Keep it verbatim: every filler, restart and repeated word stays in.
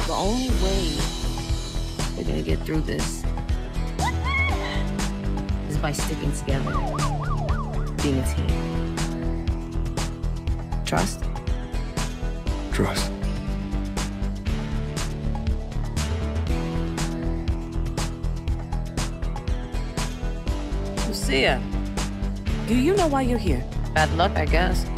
The only way we're gonna get through this is by sticking together, being a team. Trust? Trust. Lucia, do you know why you're here? Bad luck, I guess.